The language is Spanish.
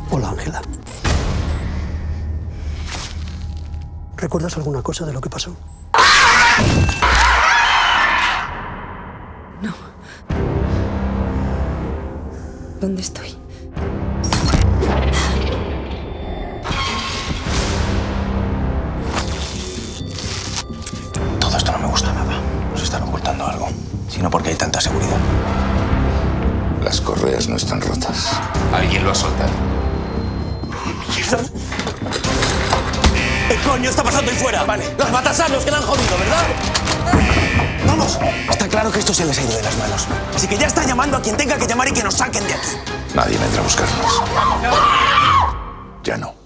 Hola, Ángela. ¿Recuerdas alguna cosa de lo que pasó? No. ¿Dónde estoy? Todo esto no me gusta nada. Nos están ocultando algo. Si no, porque hay tanta seguridad. Las correas no están rotas. Alguien lo ha soltado. ¿Qué coño está pasando ahí fuera? Vale, los matasanos que la han jodido, ¿verdad? ¡Vamos! Está claro que esto se les ha ido de las manos. Así que ya está llamando a quien tenga que llamar y que nos saquen de aquí. Nadie vendrá a buscarnos. Ya no.